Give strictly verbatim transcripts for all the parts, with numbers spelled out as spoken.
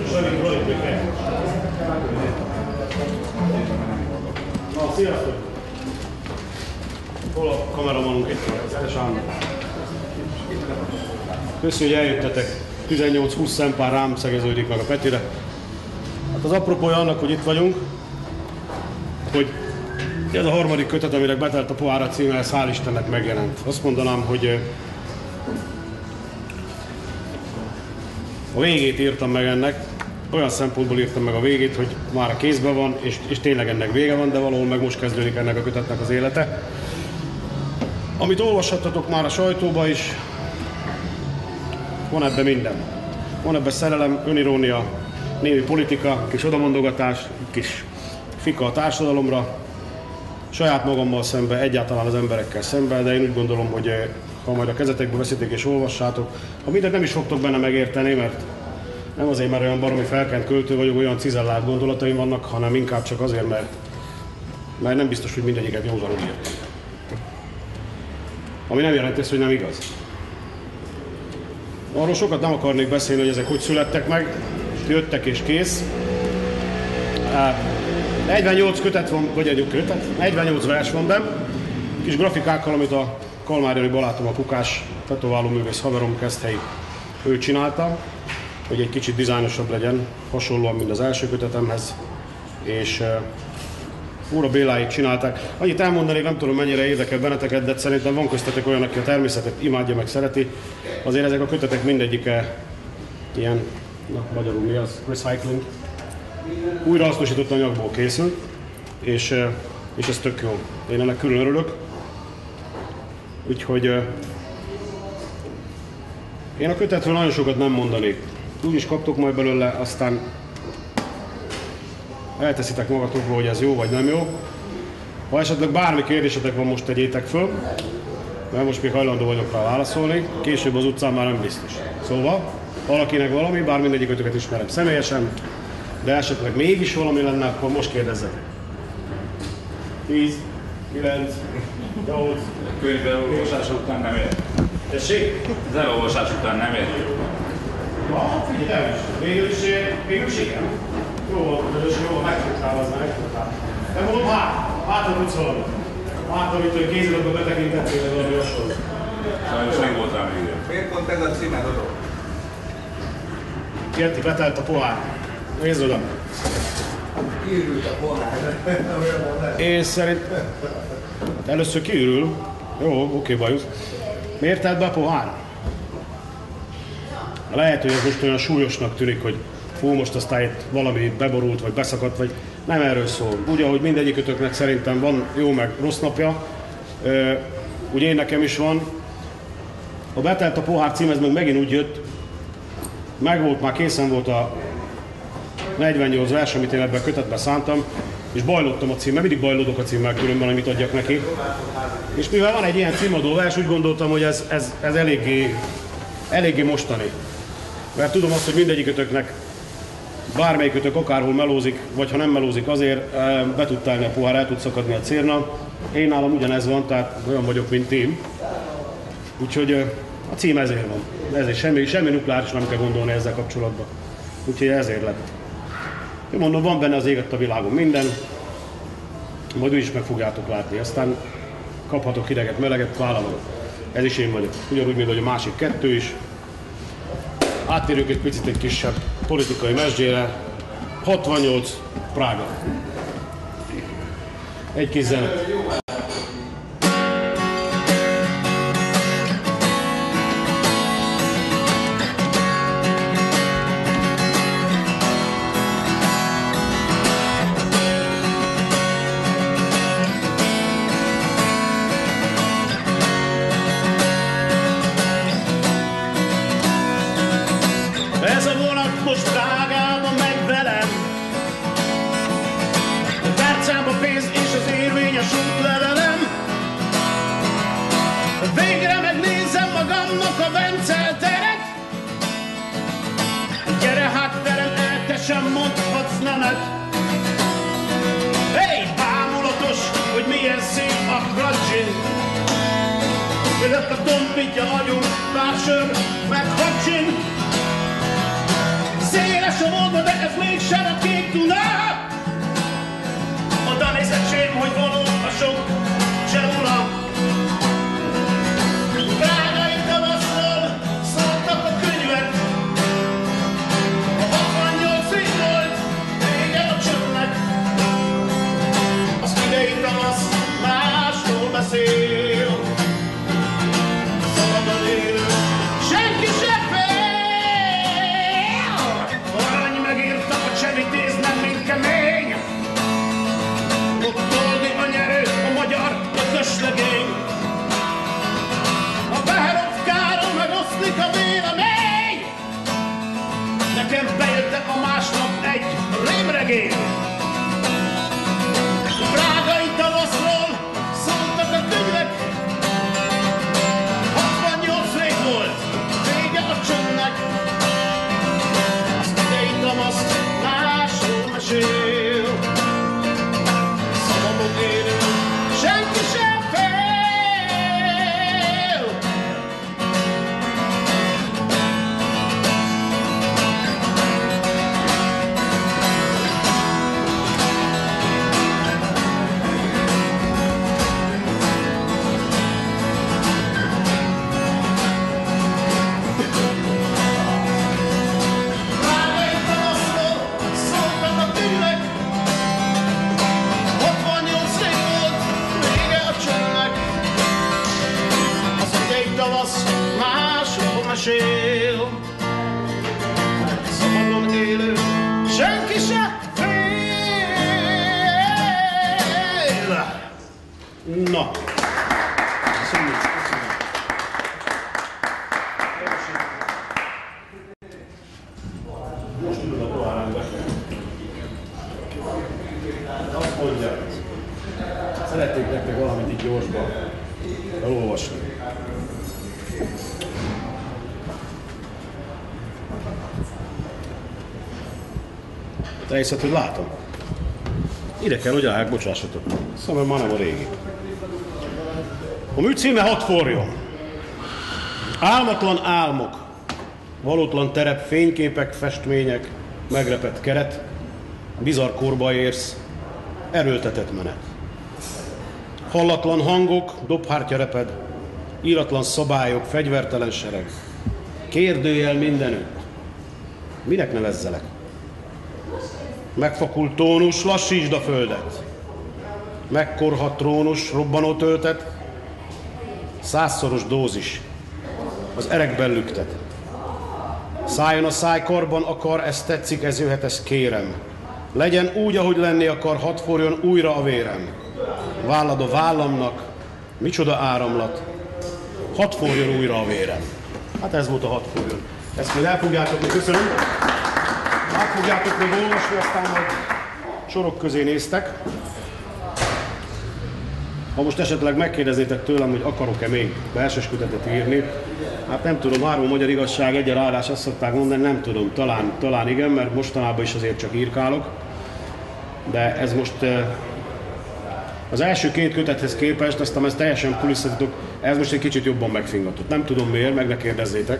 Sanyi, van itt még kell. Na, sziasztok! Hol a kameramanunk itt van? Köszönjük, hogy eljöttetek. tizennyolc-húsz szempár rám szegeződik meg a Petire. Hát az apropója annak, hogy itt vagyunk, hogy ez a harmadik kötet, aminek Betelt a pohár címe, ez hál' Istennek megjelent. Azt mondanám, hogy a végét írtam meg ennek, olyan szempontból írtam meg a végét, hogy már a kézben van, és, és tényleg ennek vége van, de valahol meg most kezdődik ennek a kötetnek az élete. Amit olvashattatok már a sajtóba is, van ebben minden. Van ebben szerelem, önirónia, némi politika, kis odamondogatás, kis fika a társadalomra, saját magammal szemben, egyáltalán az emberekkel szemben, de én úgy gondolom, hogy ha majd a kezetekbe veszitek és olvassátok, ha mindent nem is fogtok benne megérteni, mert nem azért, mert olyan baromi felkent költő vagyok, olyan cizellált gondolataim vannak, hanem inkább csak azért, mert, mert nem biztos, hogy mindegyiket józanul írtam. Ami nem jelenti ezt, hogy nem igaz. Arról sokat nem akarnék beszélni, hogy ezek hogy születtek meg, jöttek és kész. negyvennyolc kötet van, vagy egy kötet, negyvennyolc vers van benne, kis grafikákkal, amit a Kalmár barátom, a Kukás tetováló művész haverom Keszthelyi, ő csinálta, hogy egy kicsit dizájnosabb legyen, hasonlóan, mint az első kötetemhez, és uh, Óra Béláik csinálták. Annyit elmondanék, nem tudom mennyire érdekel benneteket, de szerintem van köztetek olyan, aki a természetet imádja, meg szereti. Azért ezek a kötetek mindegyike ilyen, na magyarul mi az, recycling, újrahasznosított anyagból készül, és, uh, és ez tök jó. Én ennek külön örülök. Úgyhogy uh, én a kötetről nagyon sokat nem mondanék. Úgy is kaptok majd belőle, aztán elteszitek magatokról, hogy ez jó vagy nem jó. Ha esetleg bármi kérdésetek van, most tegyétek föl, mert most még hajlandó vagyok rá válaszolni, később az utcán már nem biztos. Szóval, valakinek valami, bár mindegyikötöket ismerem személyesen, de esetleg mégis valami lenne, akkor most kérdezzetek. tíz, kilenc, nyolc, Könyv elolvasás után nem ér. Tessék? Az elolvasás után nem ér. Na, figyelj is. Végül is, végül is igen. Jó volt, hogy jó, megfogtál, az megfogtál. De mondom, hát, hát, hogy tudsz valamit. Hát, amit, hogy kéziratban betekintettél, de valami hasonló. Sajnos nem volt rám idő. Miért pont ez a címe, Dodó? Gerti, Betelt a pohár. Nézd oda. Kiürült a pohár. Én szerint... Először kiürül. Jó, oké, bajusz. Miért telt be a pohár? Lehet, hogy ez most olyan súlyosnak tűnik, hogy fú, most aztán itt valami beborult, vagy beszakadt, vagy nem erről szól. Úgy, ahogy mindegyikötöknek szerintem van jó meg rossz napja, ugye én nekem is van. A Betelt a pohár cím, ez meg megint úgy jött, megvolt, már készen volt a negyvennyolc vers, amit én ebben a kötetben szántam, és bajlottam a címmel, mindig bajlódok a címmel különben, amit adjak neki. És mivel van egy ilyen címadó vers, úgy gondoltam, hogy ez, ez, ez eléggé, eléggé mostani. Mert tudom azt, hogy mindegyikötöknek bármelyikötök akárhol melózik, vagy ha nem melózik azért, be tud állni a pohár, el tud szakadni a cérna. Én nálam ugyanez van, tehát olyan vagyok, mint én. Úgyhogy a cím ezért van. Ezért semmi, semmi nukleáris nem kell gondolni ezzel kapcsolatban. Úgyhogy ezért lett. Én mondom, van benne az éget a világon minden, majd úgy is meg fogjátok látni. Aztán kaphatok hideget, meleget, vállalom. Ez is én vagyok. Ugyanúgy, mint hogy a másik kettő is. Áttérjük egy picit egy kisebb politikai mesdjére. hatvannyolc Prága. Egy kis zene. Ez a vonat most Prágába megy velem. A tárcámba pénz és az érvényes útlevelem. Végre megnézem magamnak a Vencel teret. Gyere hát velem, el te sem mondhatsz nemet. Hey, bámulatos, hogy milyen szép a kradzsin. Jövök a tompítja agyunk, pár sör, meg hacsin. Széles a vonat, szeretnék nektek valamit itt gyorsban elolvasni. Te hiszed, hogy látom? Ide kell, hogy állják, bocsássatok. Szóval már nem a régi. A mű címe Hadd forjon. Álmatlan álmok, valótlan terep, fényképek, festmények, megrepett keret, bizarr korba érsz, erőltetett menet. Hallatlan hangok, dobhártya reped, íratlan szabályok, fegyvertelen sereg. Kérdőjel mindenütt. Minek nevezzelek? Megfakult tónus, lassítsd a földet. Megkorhat trónus, robbanó töltet, százszoros dózis, az erekben lüktet. Szálljon a száj, karban akar, ez tetszik, ez jöhet, ez kérem. Legyen úgy, ahogy lenni akar, hadd forjon újra a vérem. Vállad a vállamnak, micsoda áramlat, hadd forjon újra a vérem. Hát ez volt a hadd forjon. Ezt még el fogjátok még, köszönöm. Át fogjátok még olvasni, aztán majd sorok közé néztek. Ha most esetleg megkérdeznétek tőlem, hogy akarok-e még verseskötetet írni, hát nem tudom, három magyar igazság, egy ráadás, azt szokták mondani, nem tudom, talán, talán igen, mert mostanában is azért csak írkálok. De ez most az első két kötethez képest, aztán ez teljesen kulisszatitok, ez most egy kicsit jobban megfingatott. Nem tudom miért, meg ne kérdezzétek.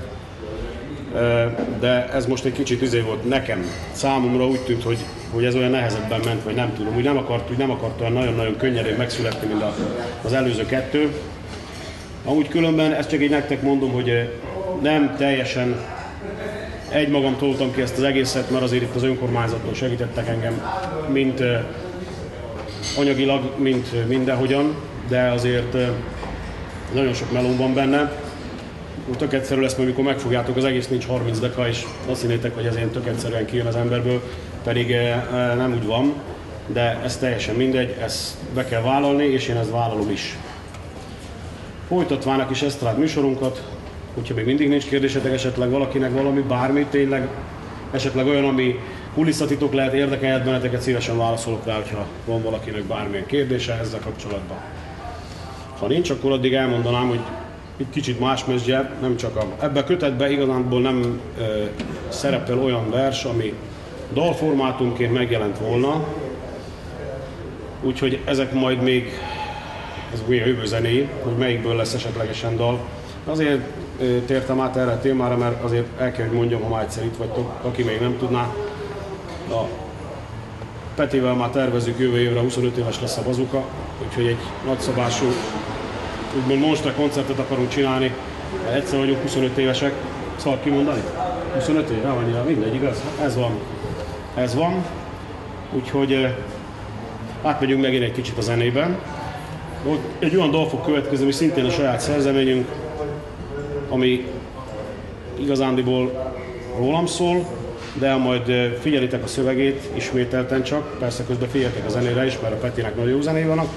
De ez most egy kicsit izé volt nekem, számomra úgy tűnt, hogy, hogy ez olyan nehezebben ment, vagy nem tudom, úgy nem akart, úgy nem akart olyan nagyon-nagyon könnyedén megszületni, mint az előző kettő. Amúgy különben, ezt csak így nektek mondom, hogy nem teljesen egymagam toltam ki ezt az egészet, mert azért itt az önkormányzaton segítettek engem, mint anyagilag, mint mindenhogyan, de azért nagyon sok melón van benne. Tök egyszerű lesz, mert amikor megfogjátok, az egész nincs harminc deka, és azt hinnétek, hogy ez ilyen tök egyszerűen kijön az emberből, pedig nem úgy van, de ez teljesen mindegy, ezt be kell vállalni, és én ezt vállalom is. Folytatvának is ezt a műsorunkat, hogyha még mindig nincs kérdésetek, esetleg valakinek valami, bármi tényleg, esetleg olyan, ami kulisszatitok lehet, érdekelhet benneteket, szívesen válaszolok rá, hogyha van valakinek bármilyen kérdése ezzel kapcsolatban. Ha nincs, akkor addig elmondanám, hogy egy kicsit más mesdje, nem csak a... Ebben a kötetben igazából nem e, szerepel olyan vers, ami dalformátumként megjelent volna, úgyhogy ezek majd még, ez ugye a jövő zenéi, hogy melyikből lesz esetlegesen dal. Azért e, tértem át erre a témára, mert azért el kell, hogy mondjam, ha már egyszer itt vagytok, aki még nem tudná. A Petivel már tervezzük jövő évre, huszonöt éves lesz a Bazuka, úgyhogy egy nagyszabású úgymond Monster koncertet akarunk csinálni, mert egyszer vagyunk huszonöt évesek, szabad kimondani? huszonöt éve, annyira, mindegy, igaz? Ez van. Ez van. Úgyhogy átmegyünk megint egy kicsit a zenében. Egy olyan dal fog következni, ami szintén a saját szerzeményünk, ami igazándiból rólam szól, de majd figyelitek a szövegét ismételten csak, persze közben figyeltek a zenére is, mert a Petinek nagyon jó zenéi vannak.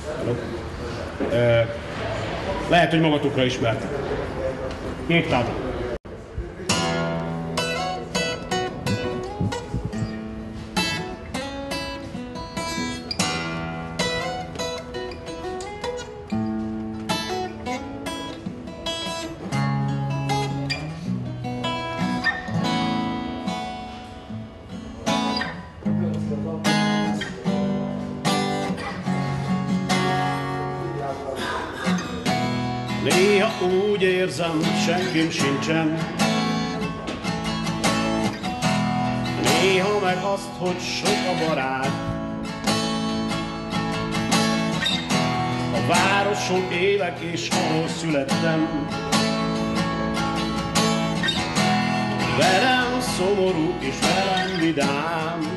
Lehet, hogy magatokra ismertek. Jégtábla. Néha úgy érzem, senkim sincsen, néha meg azt, hogy sok a barát. A városon élek és ahol születtem, velem szomorú és velem vidám.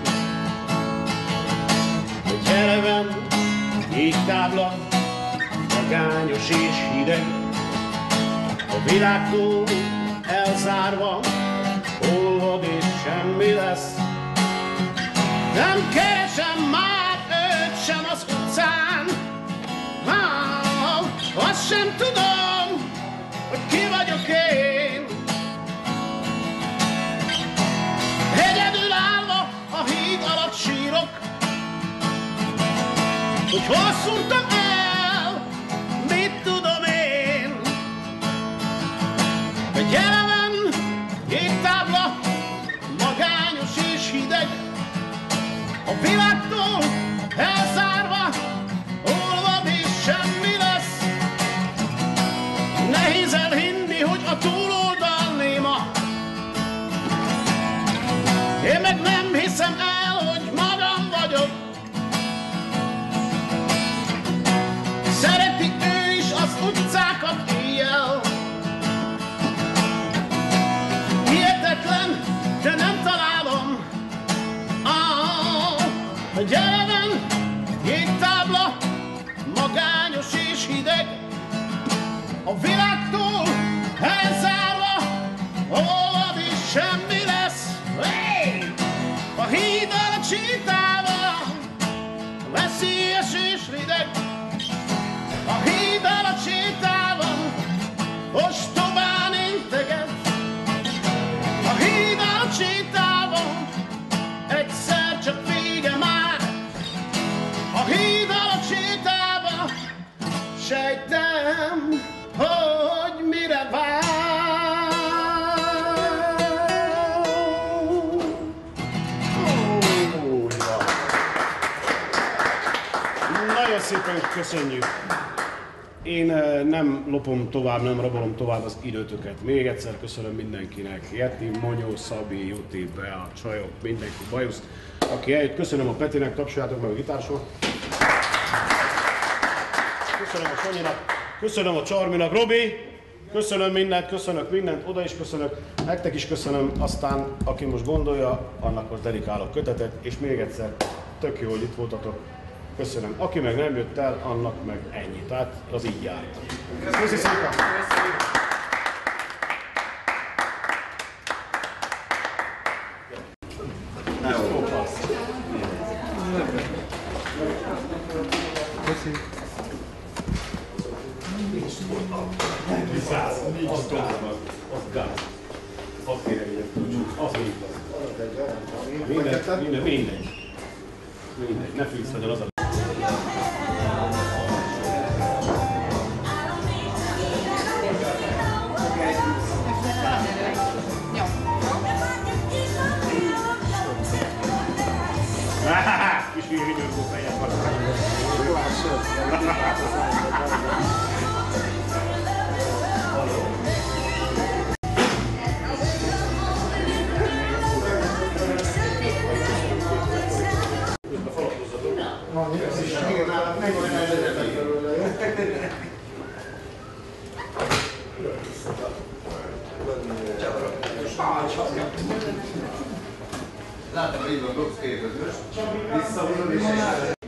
A gyereben jégtábla, magányos és hideg, a világtól elzárva, olvad és semmi lesz. Nem keresem már őt sem az utcán, ah, azt sem tudom, hogy ki vagyok én. Egyedül állva a híd alatt sírok, hogy hol szúrtam el hiszem el, hogy magam vagyok. Szereti ő is az utcákat éjjel. Hihetetlen, de nem találom. Ah, a gyereben jégtábla, magányos és hideg. A világtól elzárva, olvad és semmi lesz. Hey! A híd alatt sétálva, veszélyes és rideg. A híd alatt sétálva, ostobán integet. A híd alatt sétálva, egyszer csak vége már. A híd alatt sétálva, sejtem, hogy mire vár. Nagyon szépen köszönjük. Én nem lopom tovább, nem rabolom tovább az időtöket. Még egyszer köszönöm mindenkinek. Jeti, Monyó, Szabi, Juti, Bea, Csajok, mindenki, Bajusz, aki eljött. Köszönöm a Petinek, tapsoljátok meg a gitársort. Köszönöm a Sanyinak, köszönöm a Csarminak, Robi, köszönöm mindent, köszönök mindent, oda is köszönök, nektek is köszönöm, aztán aki most gondolja, annak most dedikálok kötetet, és még egyszer, tök jó, hogy itt voltatok, köszönöm. Aki meg nem jött el, annak meg ennyi, tehát az így jár. Köszönöm szépen! Viszáz, az gáz, az gáz. Az kérem, hogy az így van. Minden, minden, mindegy. Mindegy, ne fűsz nagyon az a... Kis hírvidőkó fejet van. Látom, így van, dobsz két közös. Visszavonul és